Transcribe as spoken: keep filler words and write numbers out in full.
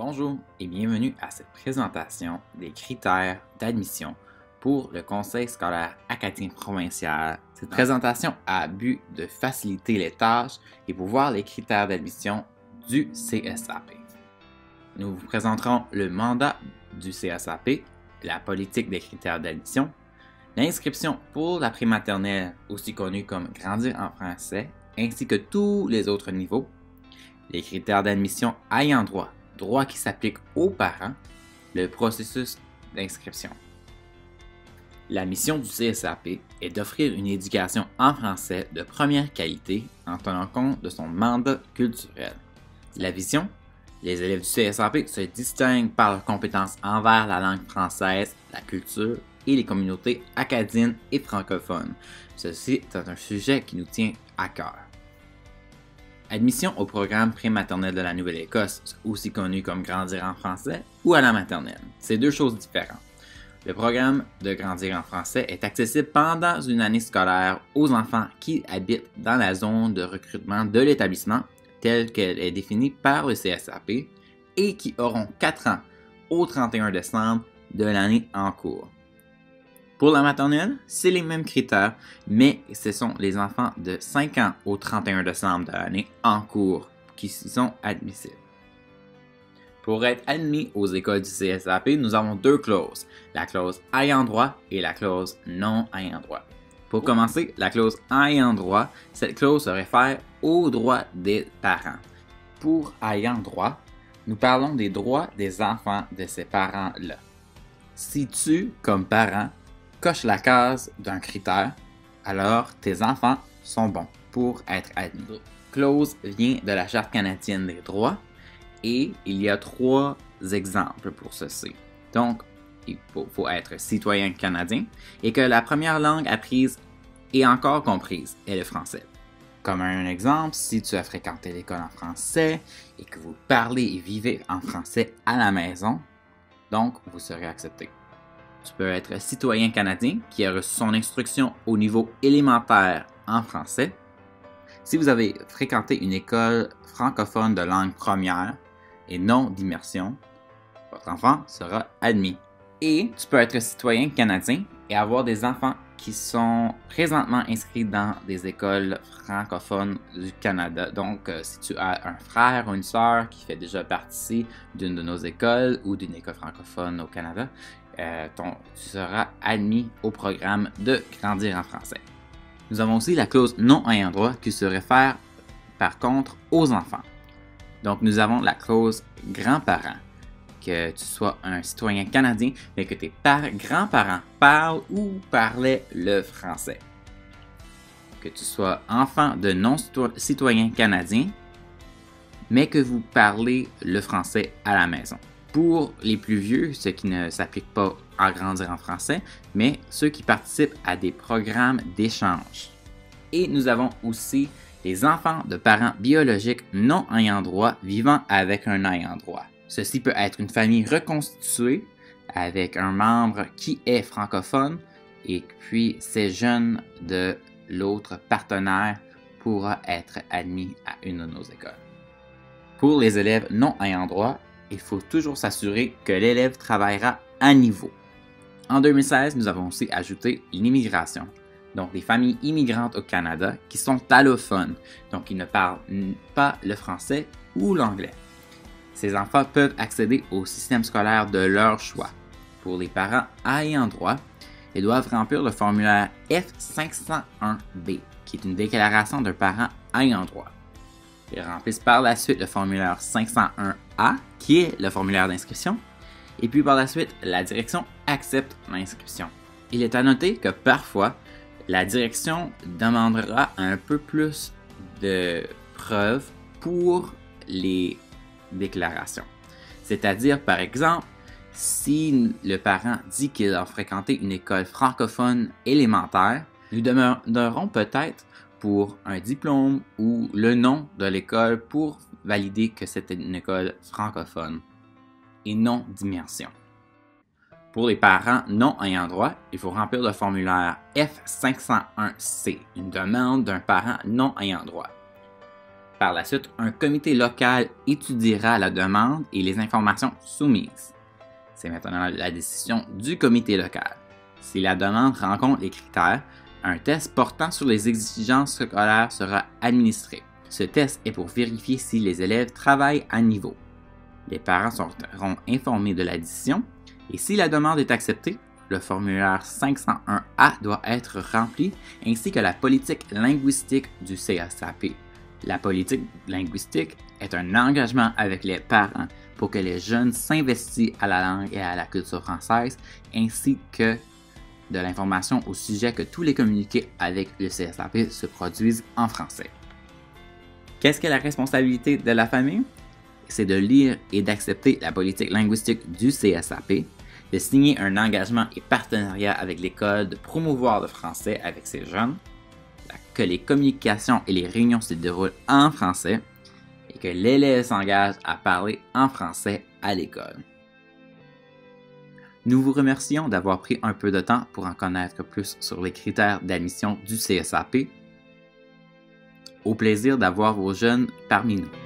Bonjour et bienvenue à cette présentation des critères d'admission pour le Conseil scolaire acadien provincial. Cette présentation a but de faciliter les tâches et pour voir les critères d'admission du C S A P. Nous vous présenterons le mandat du C S A P, la politique des critères d'admission, l'inscription pour la prématernelle, aussi connue comme Grandir en français, ainsi que tous les autres niveaux, les critères d'admission ayant droit, droit qui s'applique aux parents, le processus d'inscription. La mission du C S A P est d'offrir une éducation en français de première qualité en tenant compte de son mandat culturel. La vision, les élèves du C S A P se distinguent par leurs compétences envers la langue française, la culture et les communautés acadiennes et francophones. Ceci est un sujet qui nous tient à cœur. Admission au programme prématernel de la Nouvelle-Écosse, aussi connu comme Grandir en français, ou à la maternelle. C'est deux choses différentes. Le programme de Grandir en français est accessible pendant une année scolaire aux enfants qui habitent dans la zone de recrutement de l'établissement, telle qu'elle est définie par le C S A P, et qui auront quatre ans au trente et un décembre de l'année en cours. Pour la maternelle, c'est les mêmes critères, mais ce sont les enfants de cinq ans au trente et un décembre de l'année en cours qui sont admissibles. Pour être admis aux écoles du C S A P, nous avons deux clauses, la clause ayant droit et la clause non ayant droit. Pour commencer, la clause ayant droit, cette clause se réfère aux droits des parents. Pour ayant droit, nous parlons des droits des enfants de ces parents-là. Si tu, comme parent, coche la case d'un critère, alors tes enfants sont bons pour être admis. La clause vient de la Charte canadienne des droits et il y a trois exemples pour ceci. Donc, il faut, faut être citoyen canadien et que la première langue apprise et encore comprise est le français. Comme un exemple, si tu as fréquenté l'école en français et que vous parlez et vivez en français à la maison, donc vous serez accepté. Tu peux être citoyen canadien qui a reçu son instruction au niveau élémentaire en français. Si vous avez fréquenté une école francophone de langue première et non d'immersion, votre enfant sera admis. Et tu peux être citoyen canadien et avoir des enfants qui sont présentement inscrits dans des écoles francophones du Canada. Donc, euh, si tu as un frère ou une sœur qui fait déjà partie d'une de nos écoles ou d'une école francophone au Canada, Euh, ton, tu seras admis au programme de Grandir en français. Nous avons aussi la clause non ayant droit qui se réfère par contre aux enfants. Donc nous avons la clause grands-parents, que tu sois un citoyen canadien mais que tes grands-parents parlent ou parlaient le français. Que tu sois enfant de non-citoyens canadiens mais que vous parlez le français à la maison. Pour les plus vieux, ce qui ne s'applique pas à Grandir en français, mais ceux qui participent à des programmes d'échange. Et nous avons aussi les enfants de parents biologiques non ayant droit vivant avec un ayant droit. Ceci peut être une famille reconstituée avec un membre qui est francophone et puis ces jeunes de l'autre partenaire pourra être admis à une de nos écoles. Pour les élèves non ayant droit, il faut toujours s'assurer que l'élève travaillera à niveau. En deux mille seize, nous avons aussi ajouté l'immigration, donc les familles immigrantes au Canada qui sont allophones, donc ils ne parlent pas le français ou l'anglais. Ces enfants peuvent accéder au système scolaire de leur choix. Pour les parents ayant droit, ils doivent remplir le formulaire F cinq cent un B, qui est une déclaration d'un parent ayant droit. Ils remplissent par la suite le formulaire cinq cent un A, qui est le formulaire d'inscription, et puis par la suite, la direction accepte l'inscription. Il est à noter que parfois, la direction demandera un peu plus de preuves pour les déclarations. C'est-à-dire, par exemple, si le parent dit qu'il a fréquenté une école francophone élémentaire, nous demanderons peut-être pour un diplôme ou le nom de l'école pour valider que c'était une école francophone et non d'immersion. Pour les parents non ayant droit, il faut remplir le formulaire F cinq cent un C, une demande d'un parent non ayant droit. Par la suite, un comité local étudiera la demande et les informations soumises. C'est maintenant la décision du comité local. Si la demande rencontre les critères, un test portant sur les exigences scolaires sera administré. Ce test est pour vérifier si les élèves travaillent à niveau. Les parents seront informés de la décision et si la demande est acceptée, le formulaire cinq cent un A doit être rempli ainsi que la politique linguistique du C S A P. La politique linguistique est un engagement avec les parents pour que les jeunes s'investissent à la langue et à la culture française ainsi que de l'information au sujet que tous les communiqués avec le C S A P se produisent en français. Qu'est-ce que la responsabilité de la famille? C'est de lire et d'accepter la politique linguistique du C S A P, de signer un engagement et partenariat avec l'école de promouvoir le français avec ses jeunes, que les communications et les réunions se déroulent en français et que l'élève s'engage à parler en français à l'école. Nous vous remercions d'avoir pris un peu de temps pour en connaître plus sur les critères d'admission du C S A P. Au plaisir d'avoir vos jeunes parmi nous.